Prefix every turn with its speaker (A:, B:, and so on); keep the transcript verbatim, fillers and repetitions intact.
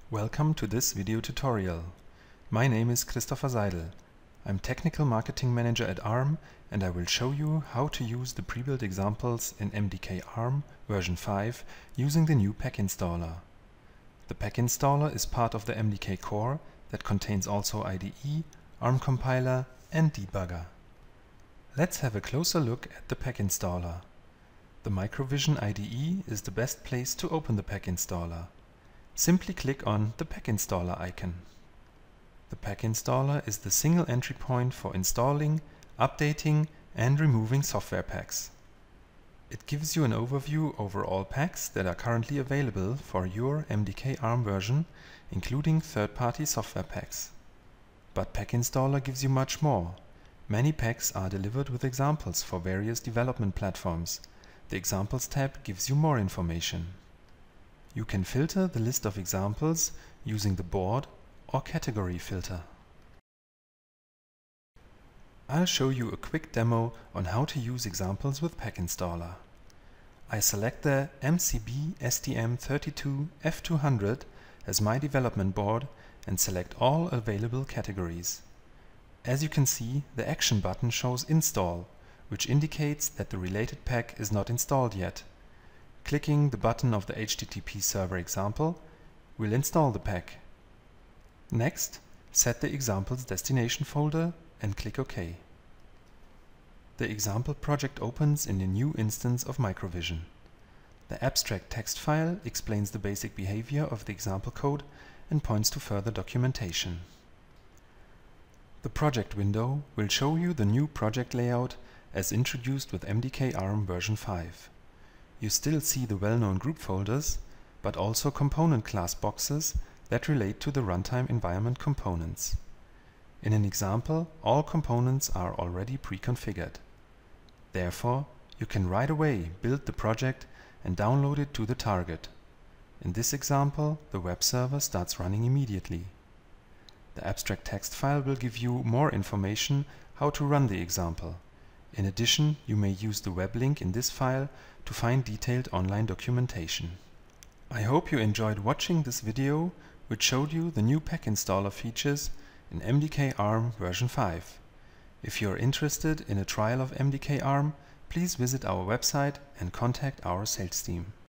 A: Welcome to this video tutorial. My name is Christopher Seidel. I'm Technical Marketing Manager at ARM, and I will show you how to use the pre-built examples in M D K ARM version five using the new pack installer. The pack installer is part of the M D K core that contains also I D E, ARM compiler and debugger. Let's have a closer look at the pack installer. The Microvision I D E is the best place to open the pack installer. Simply click on the pack installer icon. The pack installer is the single entry point for installing, updating and removing software packs. It gives you an overview over all packs that are currently available for your M D K ARM version, including third-party software packs. But pack installer gives you much more. Many packs are delivered with examples for various development platforms. The Examples tab gives you more information. You can filter the list of examples using the board or category filter. I'll show you a quick demo on how to use examples with pack installer. I select the M C B S T M thirty-two F two hundred as my development board and select all available categories. As you can see, the action button shows Install, which indicates that the related pack is not installed yet. Clicking the button of the H T T P server example will install the pack. Next, set the example's destination folder and click OK. The example project opens in a new instance of Microvision. The abstract text file explains the basic behavior of the example code and points to further documentation. The project window will show you the new project layout as introduced with M D K ARM version five. You still see the well-known group folders, but also component class boxes that relate to the runtime environment components. In an example, all components are already pre-configured. Therefore, you can right away build the project and download it to the target. In this example, the web server starts running immediately. The abstract text file will give you more information how to run the example. In addition, you may use the web link in this file to find detailed online documentation. I hope you enjoyed watching this video, which showed you the new pack installer features in M D K ARM version five. If you are interested in a trial of M D K ARM, please visit our website and contact our sales team.